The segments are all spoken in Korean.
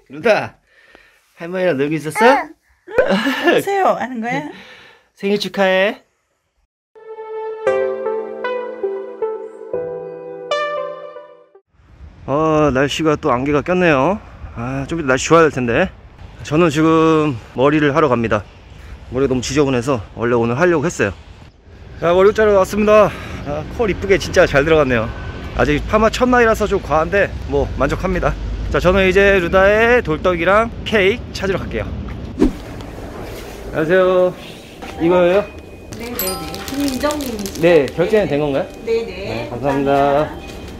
루다, 할머니랑 놀고 있었어? 하세요 하는 거야? 생일 축하해. 날씨가 또 안개가 꼈네요. 좀 이따 날씨 좋아야 될 텐데. 저는 지금 머리를 하러 갑니다. 머리가 너무 지저분해서 원래 오늘 하려고 했어요. 자, 머리 자르러 왔습니다. 컬 이쁘게 진짜 잘 들어갔네요. 아직 파마 첫날이라서 좀 과한데 뭐 만족합니다. 자, 저는 이제 루다의 돌떡이랑 케이크 찾으러 갈게요. 안녕하세요. 이거예요? 네네네. 김민정님이시죠? 네, 결제는 된 건가요? 네네. 네, 감사합니다.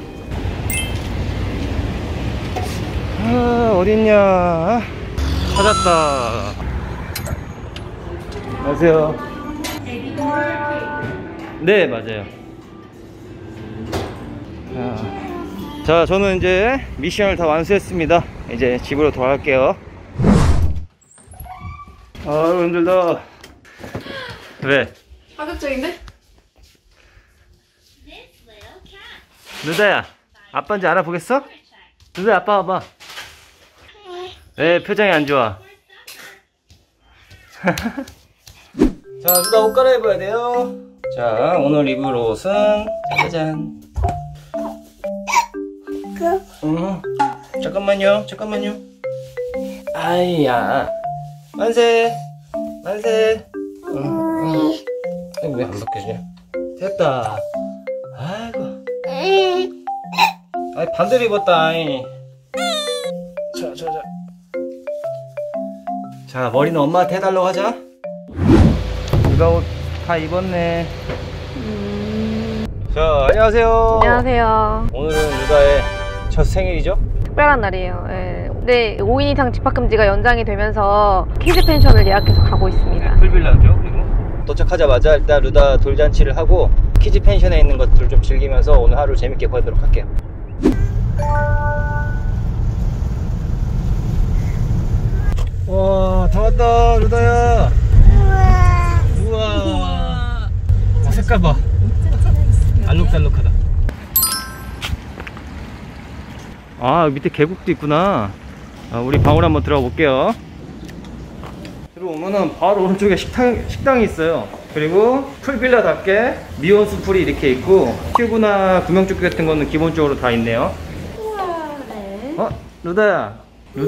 어딨냐? 찾았다. 안녕하세요. 네, 맞아요. 자, 저는 이제 미션을 다 완수했습니다. 이제 집으로 돌아갈게요. 힘들다. 왜? 파격적인데? 루다야, 아빠인지 알아보겠어? 루다야, 아빠 와봐. 왜 표정이 안 좋아? 자, 루다 옷 갈아입어야 돼요. 자, 오늘 입을 옷은 짜잔. 잠깐만요. 아이야. 만세. 왜 안 벗겨지냐? 됐다. 아이고. 반대로 입었다. 자, 머리는 엄마한테 해달라고 하자. 누가 옷 다 입었네. 자, 안녕하세요. 안녕하세요. 오늘은 누가의 첫 생일이죠? 특별한 날이에요. 예. 네, 5인 이상 집합금지가 연장이 되면서 키즈 펜션을 예약해서 가고 있습니다. 풀빌라죠. 그리고 도착하자마자 일단 루다 돌잔치를 하고 키즈 펜션에 있는 것들을 좀 즐기면서 오늘 하루 재밌게 보내도록 할게요. 와, 다 왔다, 루다야. 우와. 색깔 봐. 알록달록하다. 밑에 계곡도 있구나. 우리 방으로 한번 들어가 볼게요. 들어오면은 바로 오른쪽에 식당이 있어요. 그리고 풀빌라답게 미온수풀이 이렇게 있고 큐브나 구명조끼 같은 거는 기본적으로 다 있네요. 우와, 네. 루다야.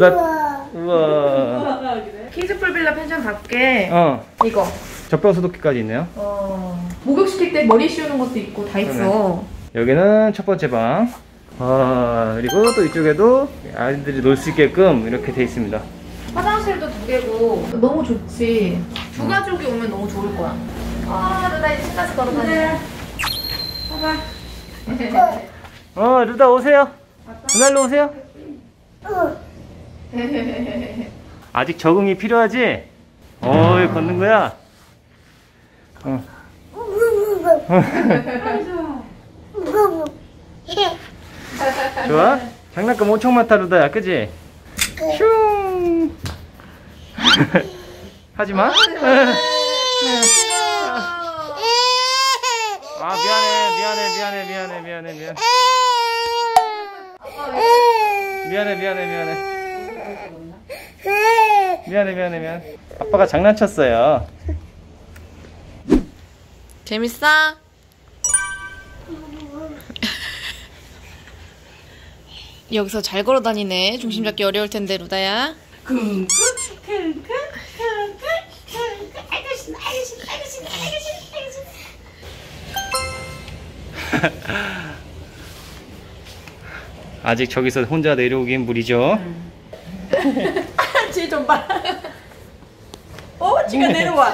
우와. 키즈 풀빌라 펜션답게 이거 젖병 소독기까지 있네요. 목욕시킬 때 머리 씌우는 것도 있고 다 있어. 여기는 첫 번째 방. 그리고 또 이쪽에도 아이들이 놀 수 있게끔 이렇게 돼 있습니다. 화장실도 2개고 너무 좋지. 두 가족이 오면 너무 좋을 거야. 루다 이제 신나서 걸어다녀. 봐봐. 루다 오세요. 루날로 오세요. 아직 적응이 필요하지? 걷는 거야? 좋아? 장난감 엄청 많다, 루다야, 그지? 슝! 하지마? 미안해. 아빠가 장난쳤어요. 재밌어? 여기서 잘 걸어 다니네. 중심 잡기 어려울 텐데, 루다야. 아직 저기서 혼자 내려오긴 무리죠. 쟤 좀 봐. 지가 내려와.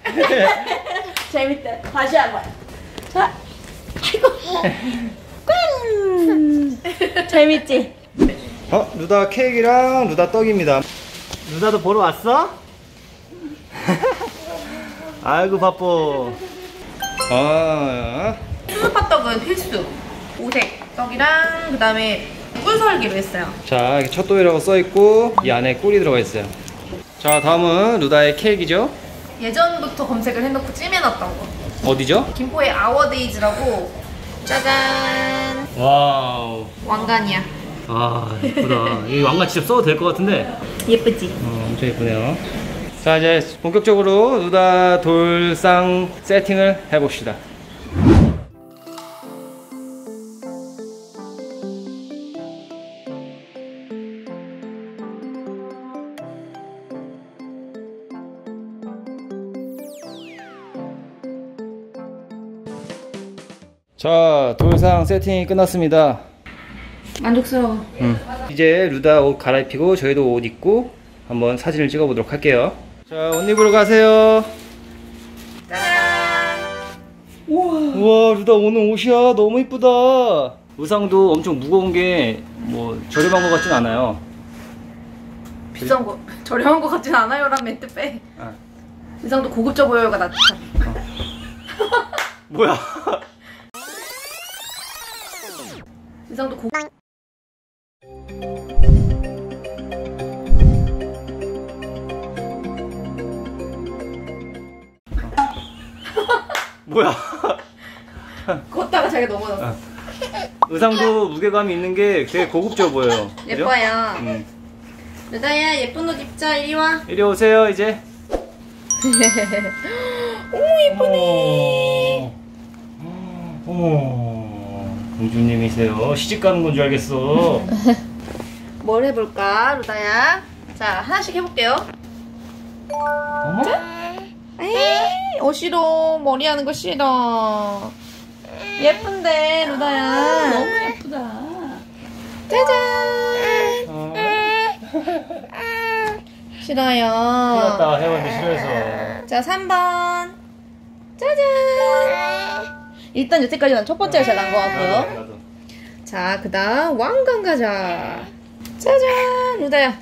재밌다. 다시 한번. 자, 아이고. 재밌지? 루다 케이크랑 루다 떡입니다. 루다도 보러 왔어? 아이고 바빠. 수수팥떡은 필수. 오색 떡이랑 그 다음에 꿀설기로 했어요. 자, 이렇게 첫도이라고 써있고 이 안에 꿀이 들어가 있어요. 자, 다음은 루다의 케이크죠. 예전부터 검색을 해놓고 찜해놨던 거. 어디죠? 김포의 아워데이즈라고. 짜잔. 와우. 왕관이야. 아 예쁘다. 이 왕관 직접 써도 될 것 같은데. 예쁘지? 엄청 예쁘네요. 자 이제 본격적으로 루다 돌상 세팅을 해봅시다. 자 돌상 세팅이 끝났습니다. 만족스러워. 이제 루다 옷 갈아입히고 저희도 옷 입고 한번 사진을 찍어 보도록 할게요. 자 옷 입으러 가세요. 우와 루다 오늘 옷이야 너무 이쁘다. 의상도 엄청 무거운 게 뭐 저렴한 것 같진 않아요. 비싼 거 저렴한 거 같진 않아요. 란 멘트 빼. 아. 의상도 고급져 보여요가 낫다. 뭐야? 의상도 고. 뭐야? 걷다가 자기가 넘어졌어. 의상도 무게감이 있는 게 되게 고급져 보여요. 그죠? 예뻐요. 루다야 예쁜 옷 입자. 이리 와. 이리 오세요 이제. 오 예쁘네. 어머 공주님이세요. 시집 가는 건 줄 알겠어. 뭘 해볼까 루다야? 자 하나씩 해볼게요. 어머? 에이 싫어. 머리 하는 거 싫어. 예쁜데 루다야. 너무 예쁘다. 짜잔. 싫어요. 큰일났다 헤어한테 싫어해서. 자 3번. 짜잔. 일단 여태까지 난 첫 번째가 제일 나은 것 같고요. 나도. 자 그다음 왕관 가자. 짜잔 루다야.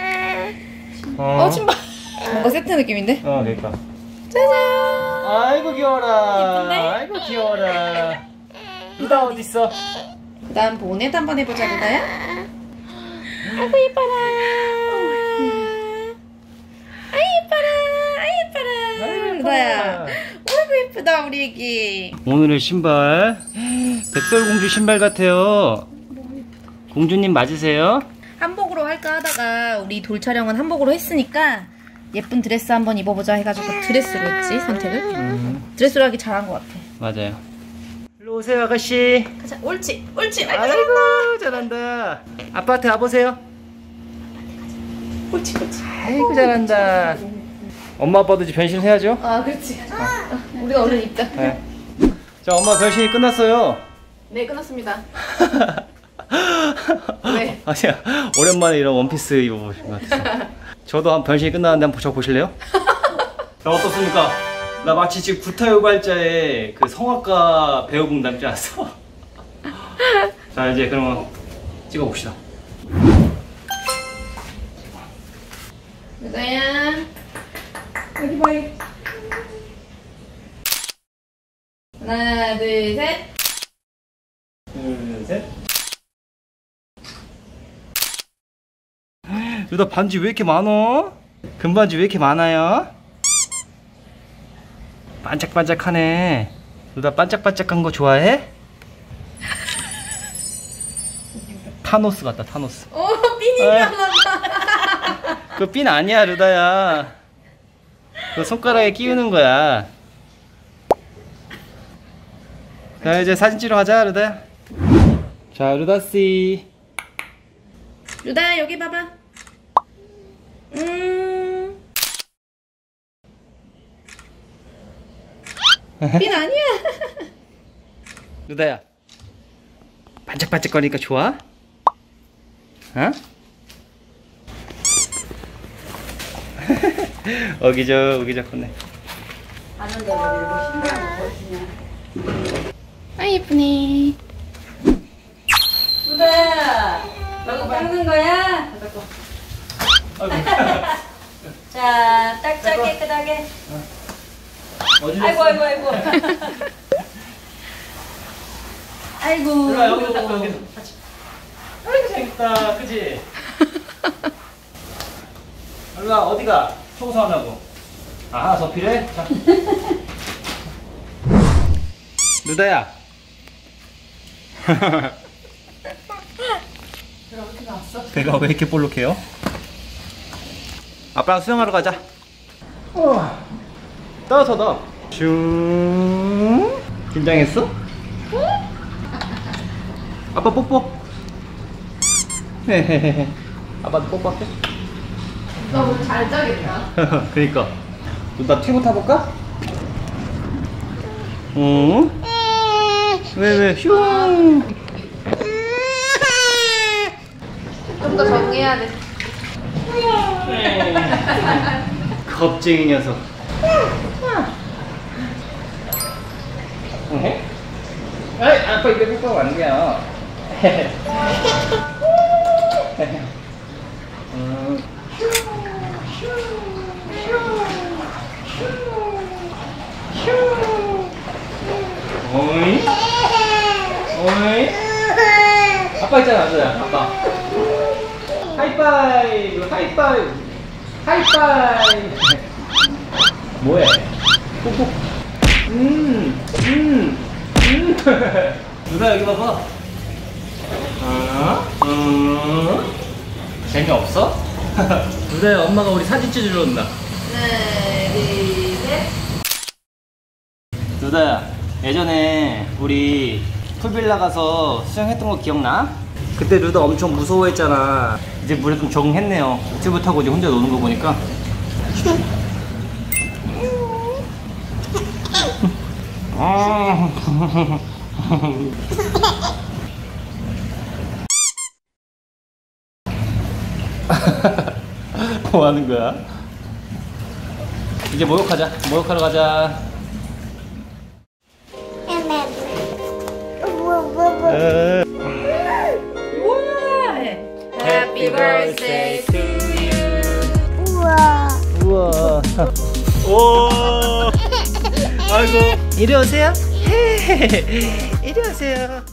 신발. 뭔가 세트 느낌인데? 그러니까. 짜잔. 아이고 귀여워라. 예쁜데? 아이고 귀여워라. 루다 어디 있어? 그 다음 보넷 한번 해보자 루다야. 아이고 예뻐라. 아이 예뻐라. 아이 예뻐라. 루다야. 아이고 예쁘다 우리 애기. 오늘의 신발 백설공주 신발 같아요. 공주님 맞으세요? 한복으로 할까 하다가 우리 돌 촬영은 한복으로 했으니까 예쁜 드레스 한번 입어보자 해가지고 드레스로 했지 선택을. 드레스로 하기 잘한 것 같아. 맞아요. 일로 오세요 아가씨. 가자. 옳지 옳지. 아이고 잘한다. 아빠한테 와보세요. 옳지 옳지. 아이고 잘한다. 엄마 아빠도 이제 변신해야죠. 아 그렇지. 우리가 얼른 입자. 네. 자 엄마 변신이 끝났어요. 네 끝났습니다. 네. 아니야 오랜만에 이런 원피스 입어보신 것 같아서. 저도 한 변신이 끝났는데 한번 저 보실래요? 나 어떻습니까? 나 마치 지금 구타요갈자의 그 성악가 배우분 닮지 않았어? 자 이제 그러면 찍어봅시다. 루다야 여기 봐. 하나 둘 셋. 둘 셋. 루다 반지 왜 이렇게 많어? 금반지 왜 이렇게 많아요? 반짝반짝하네. 루다 반짝반짝한 거 좋아해? 타노스 같다 타노스. 오 삐니 나온다. 그거 핀 아니야 루다야. 그거 손가락에 끼우는 거야. 자 이제 사진 찍으러 가자 루다야. 자 루다씨. 루다야 여기 봐봐. 핀 아니야. 루다야 반짝반짝거리니까 좋아? 어? 어기적 혼내. 아 예쁘네. 루다야, 너거 닦는 거야? 자, 딱딱 깨끗하게. 아이고. 아이고. 루다 여기서 닦아 여기서 같이. 아이고 재밌다 그치? 루다 어디가? 청소하냐고. 아 하나 더 필요해? 자. 루다야. 배가 왜 이렇게 볼록해요? 아빠랑 수영하러 가자. 따뜻하다. 슝. 긴장했어? 아빠 뽀뽀. 헤헤헤. 아빠도 뽀뽀할게. 너 오늘 잘 자겠다. 그니까. 나 튜브 타볼까? 응? 왜? 슝. 좀 더 적응해야 돼. 겁쟁이 녀석. 응? 아이, 아빠 입에 뽀뽀 안 돼요. 오이? 오이? 아빠 있잖아, 아빠야, 아빠. 하이파이브, 하이파이브, 하이파이브. 뭐해? 뽀뽀. 누나 여기 봐봐. 재미없어? 누나야, 엄마가 우리 사진 찍으러 온다. 하나, 둘, 셋. 누나야, 예전에 우리 풀빌라 가서 수영했던 거 기억나? 그때 루다 엄청 무서워했잖아. 이제 물에 좀 적응했네요. 튜브 타고 이제 혼자 노는 거 보니까. 뭐 하는 거야? 이제 목욕하자. 목욕하러 가자. Happy birthday to 우와. 오. 아이고. 이리 오세요. 이리 오세요.